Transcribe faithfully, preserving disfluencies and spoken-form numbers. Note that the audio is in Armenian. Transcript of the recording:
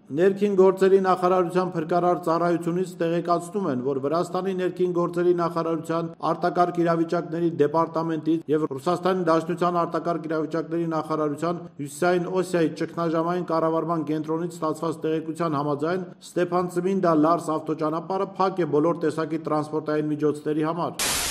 Ներքին գործերի նախարարության փրկարար ծառայությունից տեղեկացնում են, որ Վրաստանի ներքին գործերի նախարարության արտակարգ իրավիճակների դեպարտամենտից եւ Ռուսաստանի Դաշնության արտակարգ իրավիճակների նախարարության Հյուսիսային Օսիայի ճգնաժամային կառավարման կենտրոնից ստացված տեղեկության համաձայն Ստեփան Ծմինդա Լարս ավտոճանապարհը փակ է բոլոր տեսակի տրանսպորտային միջոցների համար։